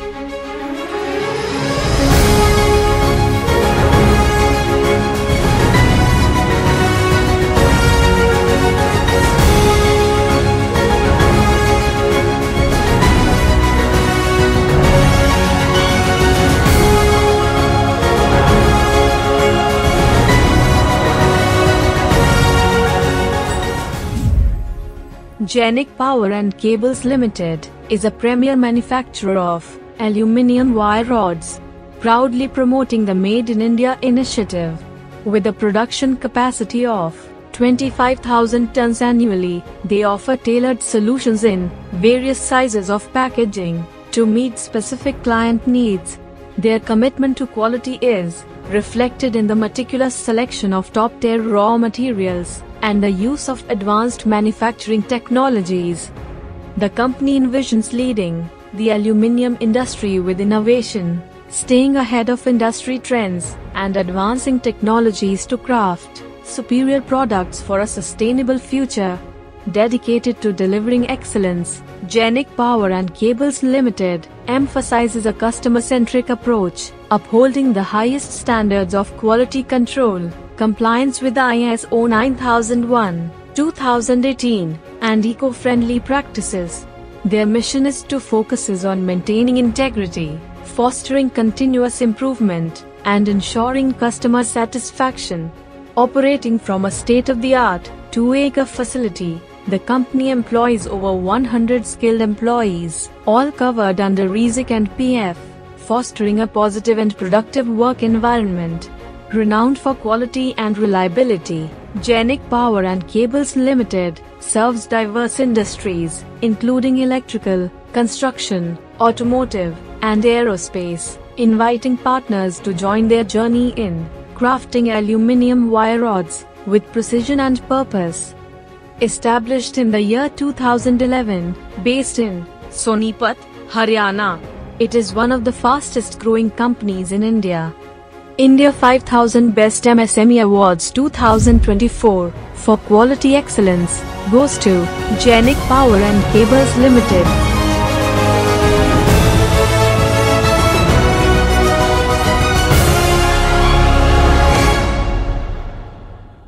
Genik Power and Cables Limited is a premier manufacturer of aluminium wire rods, proudly promoting the Made in India initiative. With a production capacity of 25,000 tons annually, they offer tailored solutions in various sizes of packaging to meet specific client needs. Their commitment to quality is reflected in the meticulous selection of top-tier raw materials and the use of advanced manufacturing technologies. The company envisions leading the aluminium industry with innovation, staying ahead of industry trends, and advancing technologies to craft superior products for a sustainable future. Dedicated to delivering excellence, Genik Power and Cables Limited emphasizes a customer-centric approach, upholding the highest standards of quality control, compliance with ISO 9001:2018, and eco-friendly practices. Their mission is to focus on maintaining integrity, fostering continuous improvement, and ensuring customer satisfaction. Operating from a state-of-the-art 2-acre facility, the company employs over 100 skilled employees, all covered under RISIC and PF, fostering a positive and productive work environment. Renowned for quality and reliability, Genik Power and Cables Limited serves diverse industries, including electrical, construction, automotive, and aerospace, inviting partners to join their journey in crafting aluminium wire rods with precision and purpose. Established in the year 2011, based in Sonipat, Haryana, it is one of the fastest growing companies in India. India 5000 Best MSME Awards 2024 for quality excellence goes to Genik Power and Cables Limited.